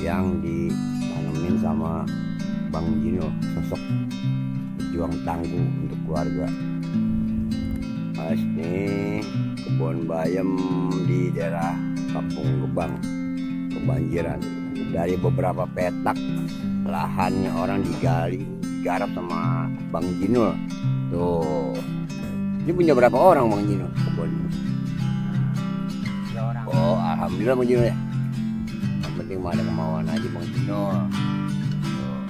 yang ditanemin sama Bang Gino, sosok pejuang tangguh untuk keluarga. Mas nih kebun bayam di daerah Kampung Gebang kebanjiran. Dari beberapa petak lahannya orang digali, digarap sama Bang Gino. Tuh, ini punya berapa orang Bang Gino kebun? 3 orang. Oh, alhamdulillah Bang Gino ya. Yang penting mah ada kemauan aja Bang Gino. Tuh.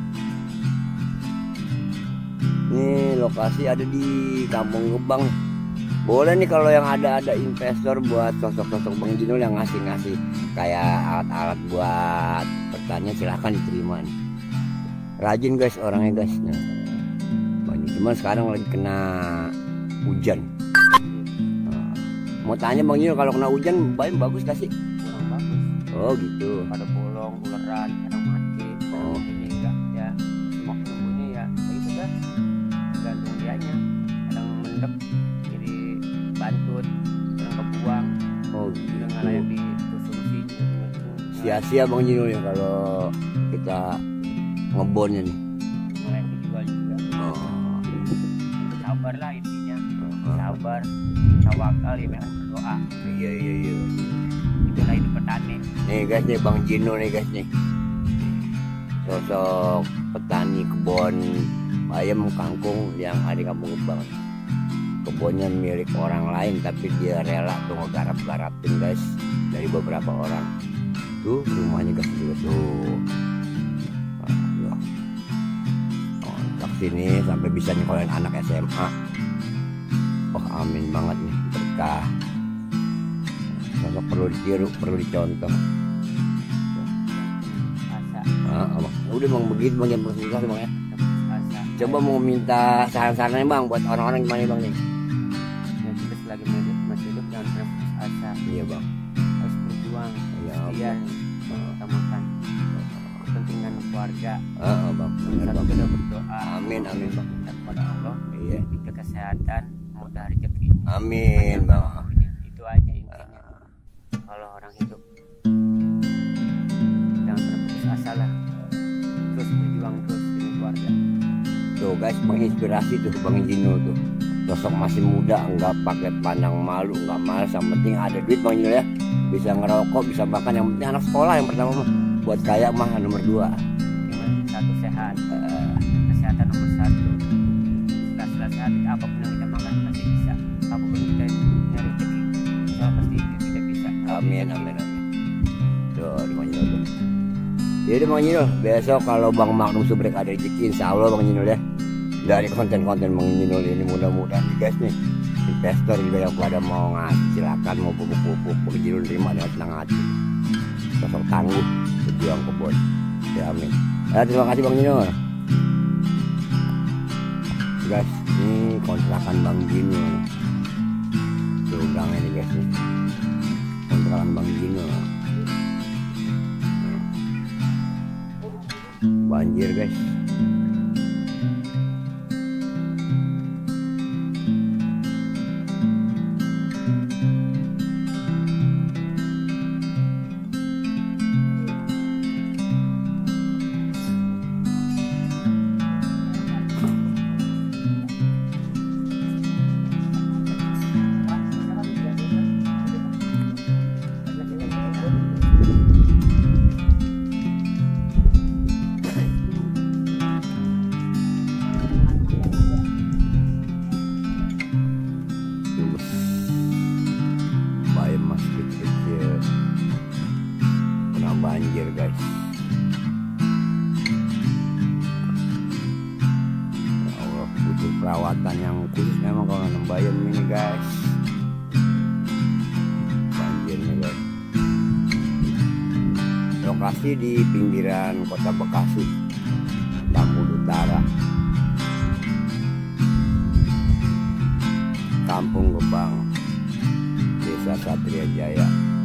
Ini lokasi ada di Kampung Gebang. Boleh nih kalau yang ada investor buat sosok-sosok Bang Gino yang ngasih kayak alat-alat buat pertanian, silahkan diterima nih. Rajin guys orangnya guys. Nah, cuman sekarang lagi kena hujan. Nah, mau tanya Bang Gino, kalau kena hujan bayam bagus gak sih? Kurang bagus. Oh gitu. Pada bolong, uleran, kadang mati. Oh. Ini enggak ya. Semua tumbuhnya ya begitu kan. Tergantung dianya. Kadang mendep jadi bantut, kadang kebuang. Oh gitu. Udah nggak layak dikonsumsi. Sia-sia Bang Gino ya kalau kita ngebonnya nih. Nggak layak dijual juga. Oh. Sabar lah intinya. Sabar, tawakal ya, memang berdoa. Iya. Itulah hidup petani. Nih guys nih Bang Gino nih guys nih. Sosok petani kebun bayam kangkung yang ada di Kampung Gebang. Kebunnya milik orang lain tapi dia rela tuh ngegarap-garapin guys dari beberapa orang. Tuh rumahnya guys juga tuh. Kontak sini sampai bisa nyekolahin anak SMA. Oh amin banget nih, berkah. Sosok perlu ditiru, perlu dicontoh. Asa, Udah Bang begitu Bang yang bersusah Bang ya. asa. Coba mau minta saran-sarannya Bang buat orang-orang gimana Bang nih? Ya, kita selagi masih hidup jangan pernah putus asa. Iya Bang. Harus berjuang. Iya Biar utamakan kepentingan keluarga. Bang. Benar Satu Bang. kita berdoa. Amin Bang. Minta kepada Allah. Iya. Diberi kesehatan, mudah rezeki. Amin Bang. Itu aja intinya. Kalau orang hidup jangan pernah putus asa lah. Terus berjuang terus dengan keluarga. Tuh guys menginspirasi tuh Bang Gino tuh. Sosok masih muda, nggak pakai pandang malu, nggak malas, yang penting ada duit Bang Gino ya. Bisa ngerokok, bisa makan, yang penting anak sekolah yang pertama mah. Buat kaya mah nomor 2. Yang satu sehat, kesehatan nomor 1. Setelah sehat apapun yang kita makan pasti bisa. Apapun kita nyari rezeki, insya Allah pasti kita bisa. Amin. Tuh di Bang Gino tuh. Jadi Bang Gino, besok kalau Bang Magnum Subrek ada rezeki, insya Allah Bang Gino ya. Dari konten-konten Bang Gino ini mudah-mudahan nih guys nih, investor juga yang pada mau ngasih silakan, mau pupuk-pupuk Bang Gino terima dengan senang hati. Sosok tangguh berjuang kebun. Ya amin. Terima kasih Bang Gino. Guys, ini kontrakan Bang Gino. Tuh gangnya nih guys nih. Kontrakan Bang Gino. Banjir guys. Banjir guys. Ya Allah, butuh perawatan yang khusus memang kalau nanam bayam ini guys. Banjir nih guys. Lokasi di pinggiran kota Bekasi, Tambun Utara, Kampung Gebang, Desa Satria Jaya.